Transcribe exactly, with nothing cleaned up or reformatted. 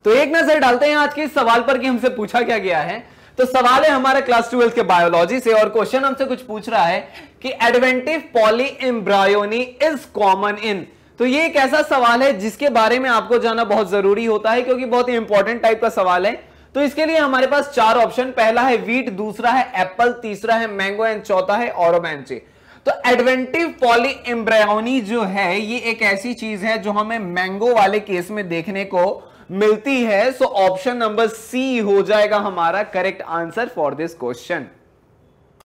तो एक नजर डालते हैं आज के इस सवाल पर कि हमसे पूछा क्या गया है। तो सवाल है हमारे क्लास ट्वेल्थ के बायोलॉजी से और क्वेश्चन हमसे कुछ पूछ रहा है कि adventive polyembryony is common in. तो ये एक ऐसा सवाल है जिसके बारे में आपको जानना बहुत जरूरी होता है क्योंकि बहुत ही इंपॉर्टेंट टाइप का सवाल है। तो इसके लिए हमारे पास चार ऑप्शन, पहला है वीट, दूसरा है एप्पल, तीसरा है मैंगो एंड चौथा है ऑरोमेंचे। तो एडवेंटिव पॉली एम्ब्रायोनी जो है ये एक ऐसी चीज है जो हमें मैंगो वाले केस में देखने को मिलती है। सो ऑप्शन नंबर सी हो जाएगा हमारा correct answer for this question.